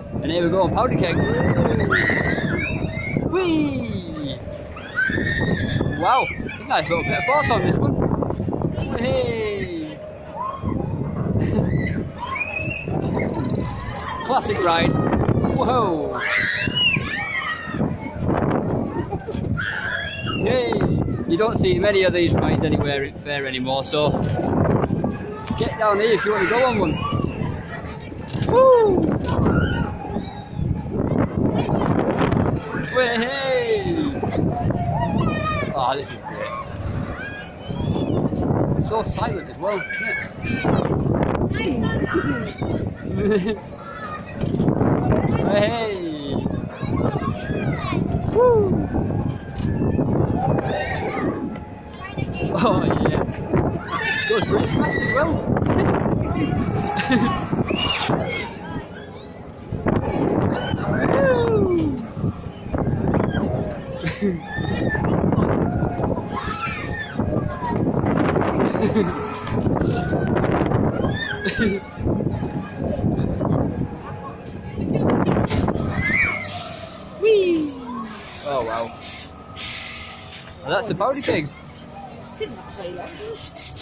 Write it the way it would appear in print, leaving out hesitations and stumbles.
And here we go on powder kegs. Whee! Wow, there's a nice little bit of force on this one. Hey! Classic ride. Whoa! Hey! You don't see many of these rides anywhere at fair anymore, so get down here if you want to go on one. Woo! Hey! Oh, this is great. So silent as well, isn't it? Hey! Woo! Oh yeah, goes pretty fast as well. Whee! Oh wow. Well, that's the powder keg. Didn't that take long?